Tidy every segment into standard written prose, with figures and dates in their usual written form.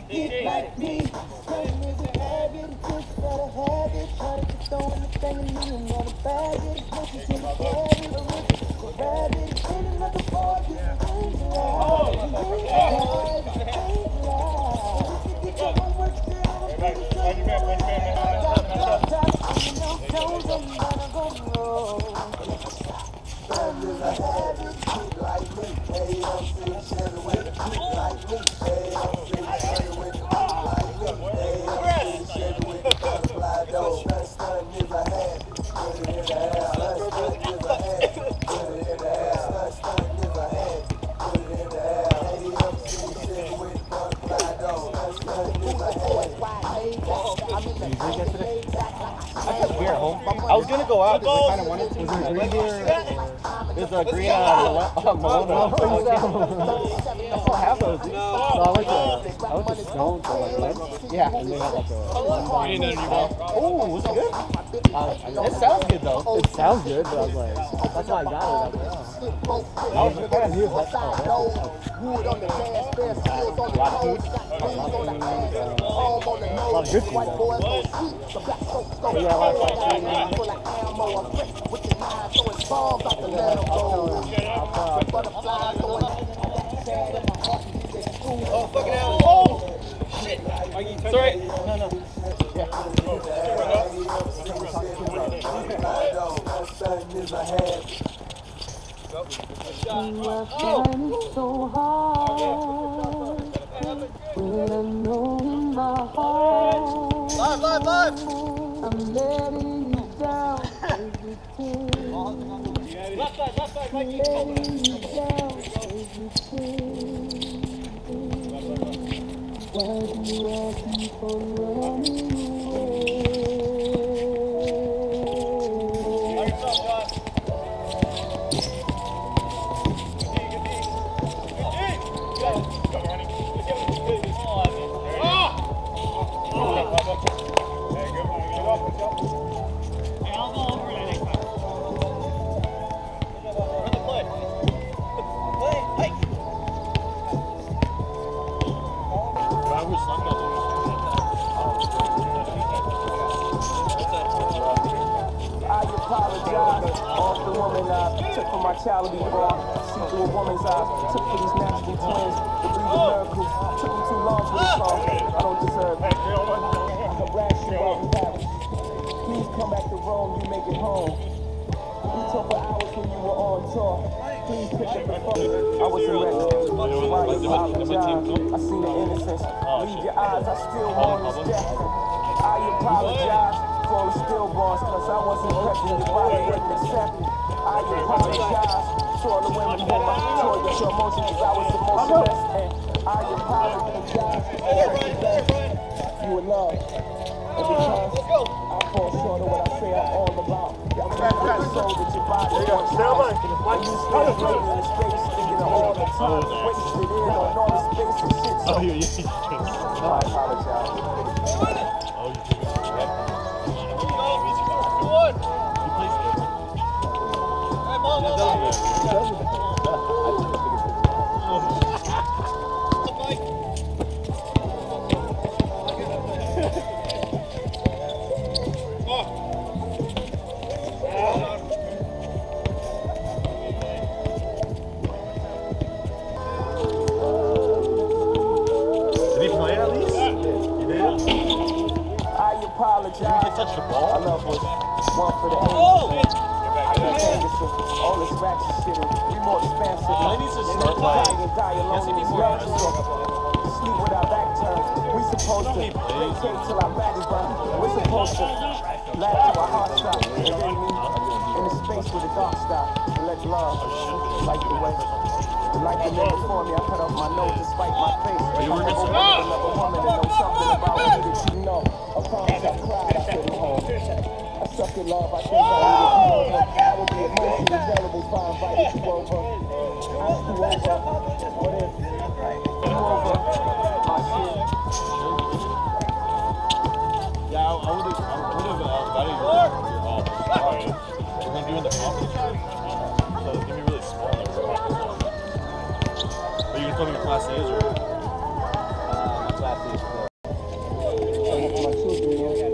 Get like me. Same as a habit, just gotta have it. Try to throw anything in me and never bag it. Listen to the habit, original rabbit. In another ball, you ain't alive. You ain't alive. Get your homework down. Don't gotta go wrong. Same as a habit, get like me. Hey, I'm still sharing with a click like me. Hey, I'm still sharing with a click like me. Hey, I'm still sharing with a butterfly dog. Stun is a habit. Put it in the air. Stun is a habit. Put it in the air. Stun is a habit. Put it in the air. Hey, I'm still sharing with a butterfly dog. Stun is a habit. Here, home. I was gonna go out because I kind of wanted to. Was there green here? There's a green Malone. I still have those. So I like the stones or like lead. Yeah, and they have like a. Oh, was it good? It sounds good though. It sounds good, but I was like, that's why I got it. I was kind of new. A lot of food. A lot of good food. Yeah, a lot of Oh, fucking hell. Oh! Shit. Sorry. No. So hard when I know in my heart Live. I'm letting you down everything. Left side, Mikey. Letting you down everything. Why do I keep on running away? Child to be born, see through a woman's eyes. Took for these natural twins, the breed of miracle. Took me too long for this song. I don't deserve it. I harass you while we have it. Please come back to Rome, you make it home. We talked for hours when you were on tour. Please pick up the phone. I wasn't ready. Why you apologize? I seen the innocence. Leave your eyes, I still want this death. I apologize for all the stillborns, cause I wasn't present. Your body wouldn't accept it. I apologize to all the women whom I told your emotions because I was emotionless, and I apologize you were loved, and because I fall short of what I say I'm all about. I'm with the soul that your body wants and you stay waiting in the space thinking of all the time wasted in on all the space and shit, so I apologize. Touch the ball. I love was one for the angels. I can't change it, so all this ratchet shit be more expansive. They need to start by. Yes, it needs more. Sleep with our back turned. We supposed to vacate till our backs burn. We're supposed to laugh till our hearts stop. And then me in the space with the dark stop. To let love light the way. Like the nigga before me, I cut off my nose to spite my face. I never wanted another woman to know something about me that you know. I promise I cried, I couldn't hold. I sucked at love, I think I needed you over. I would be emotionally available if I invited you over. Ask you over, what if you over my shit? Yeah, I would have got it. We're going to do in the conference. So it's going to be really small. Are you going to come in the class A's or? Classic. My children, yeah.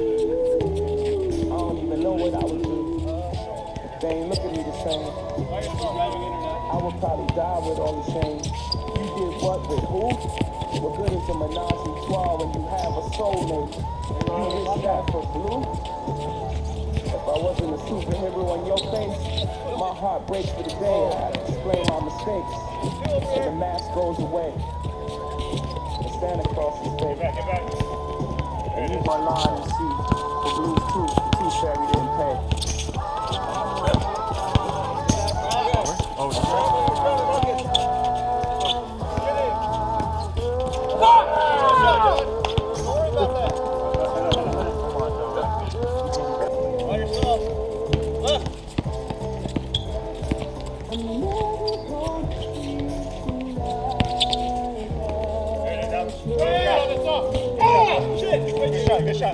I don't even know what I would do. They ain't look at me the same. I would probably die with all the shame. You did what with who? What good is a menage a trois when you have a soulmate? You wish that for blue? If I wasn't a superhero on your face, my heart breaks for the day. I explain my mistakes, and the mask goes away. And Santa Claus is fake. And you my line and see the blues too. The tooth fairy didn't pay. Good shot.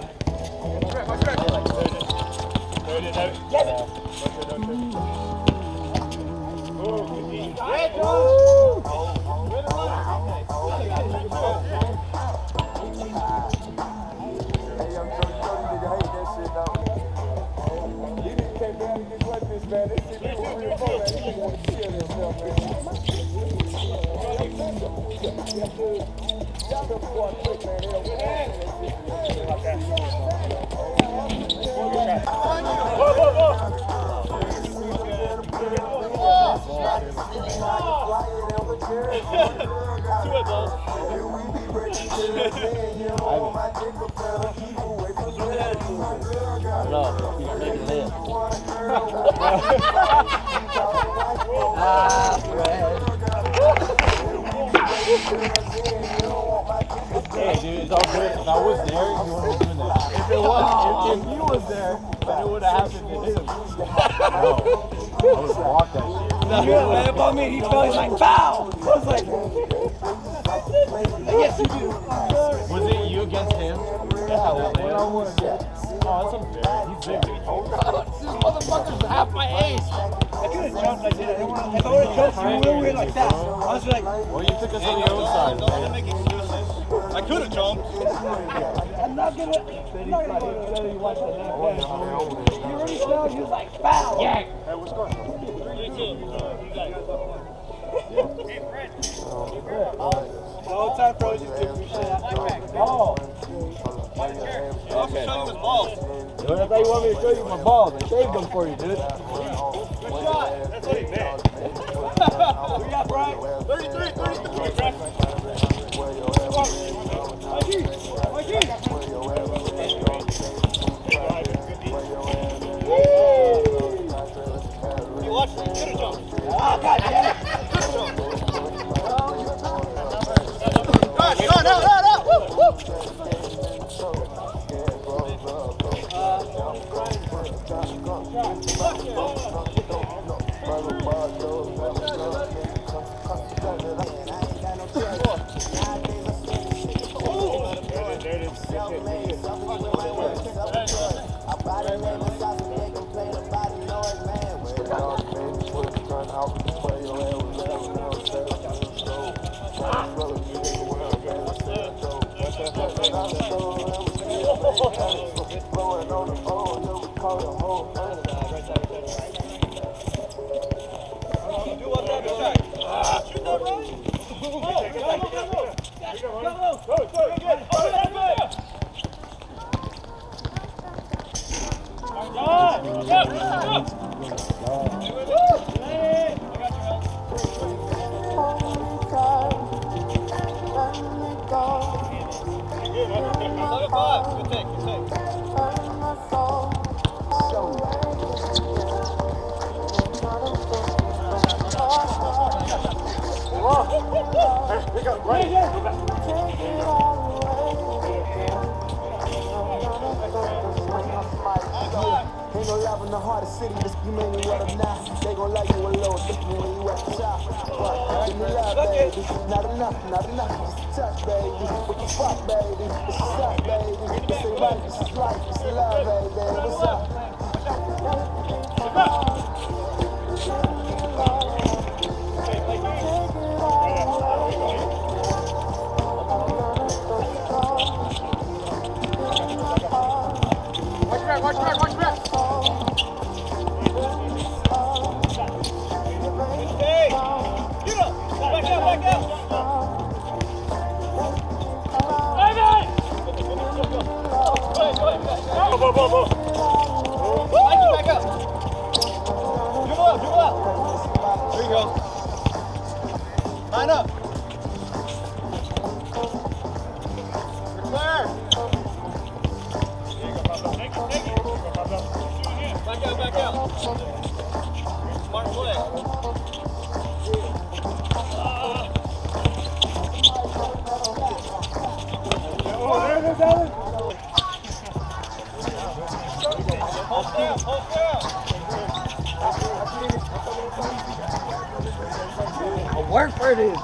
Hey, dude, it's all good. If I was there, you wouldn't be doing that. If it was, if he was there, then it would have happened to him. No, I would have walked that shit. No, you ran up on me, he fell, he's like, bow! I was like, yes, you do. Was it you against him? Yeah, well, oh, that's unfair. He's big. This motherfucker's half my age. I could have jumped like that. If I would have jumped, you would have like that. I was like, well, you took us on the other side, man. I could have jumped. I'm not gonna let you watch that. He already fell, he was like, bow! Yeah! Hey, what's going on? 3-2. Hey, Fred. The whole time, bro, you just took me shit. Oh! Okay. Show you his balls. Dude, I thought you wanted me to show you my balls. I saved them for you, dude. Good shot. That's what he meant. We got Brian. 33, 33, Fred. You watched it. Could have jumped. Oh, God damn it. Could have jumped. No. Woo! Ain't no love in the heart of city, this you made me what I'm not. They gon' like you a little different when you at the top. But give me love, baby. Not enough, just a touch, baby. What the fuck, baby? This is up, baby. This ain't right, this is life, this is love, baby. What's up? Line up. Back out. Smart play. Hold down. Work for this.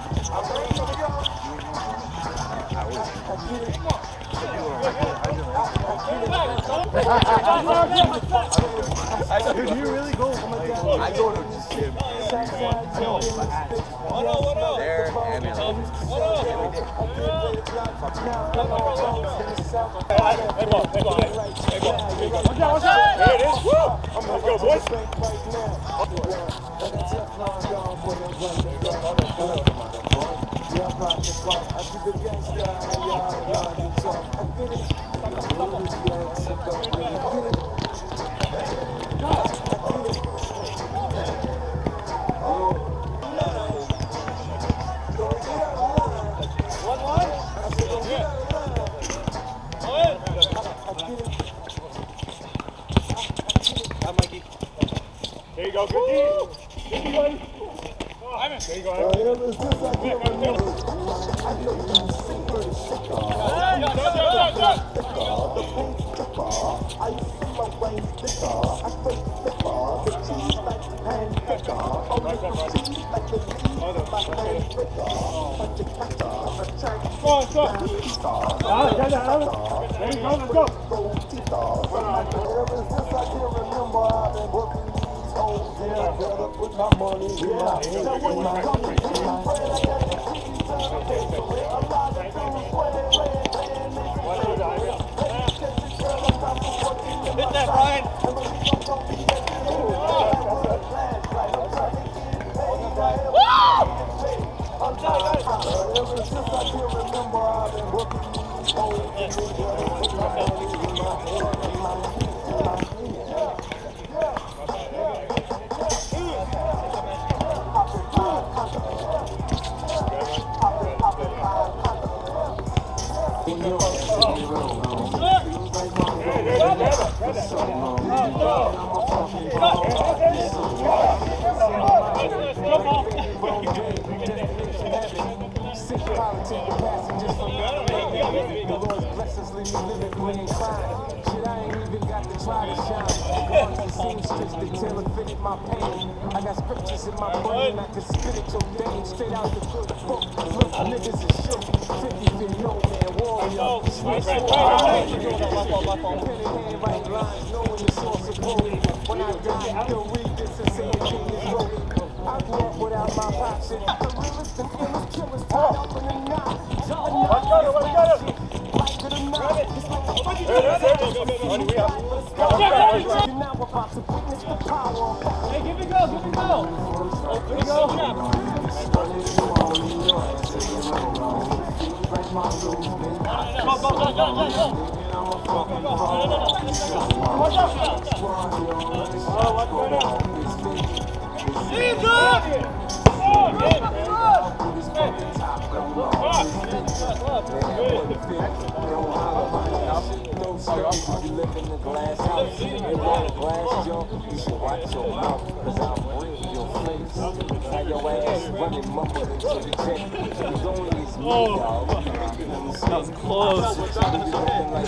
Dude, you really go? I go to just gym. There and There it is. Let's go, boys. There you go, good D. Good D, buddy. Ivan. There you go, Hit that, Brian. I got scriptures in my brain, I can spit it your game straight out the good book. Look, niggas is shook, 50-50 no man, warrior. Switch pen in hand, write lines, knowing the source of glory. When I die, you'll read this and say the king is rolling. I grew up without my pops and the realest, the illest, killers tied up in the knot. Like to the knot, it's like you're now about to witness the power of Hey, give me go. Give me go. You live in a glass house, and want a glass jump, you should watch your mouth, cause I'll bring your face. Now your ass running mumbled into the jet. It's only me, dog. That was close.